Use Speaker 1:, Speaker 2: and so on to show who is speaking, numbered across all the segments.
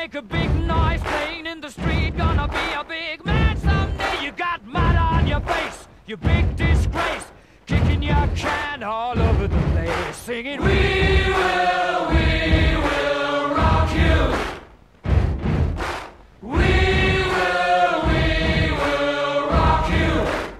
Speaker 1: make a big noise playing in the street. Gonna be a big man someday. You got mud on your face, you big disgrace. Kicking your can all over the place, singing, we will rock you. We will rock you.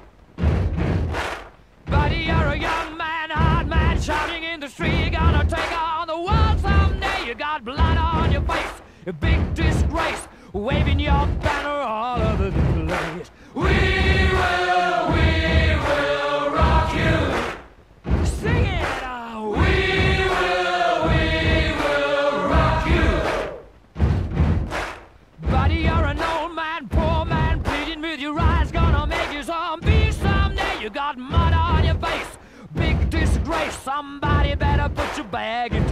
Speaker 1: Buddy, you're a young man, hard man, shouting in the street. Gonna take on the world someday. You got blood on your face, a big disgrace, waving your banner all over the place. We will rock you. Sing it out. We will rock you. Buddy, you're an old man, poor man, pleading with your eyes. Gonna make you zombie someday. You got mud on your face, big disgrace. Somebody better put your bag in